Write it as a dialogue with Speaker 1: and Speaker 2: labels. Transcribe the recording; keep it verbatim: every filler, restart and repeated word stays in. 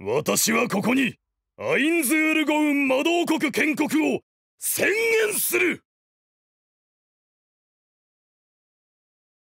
Speaker 1: 私はここにアインズールゴウン魔導国建国を宣言する。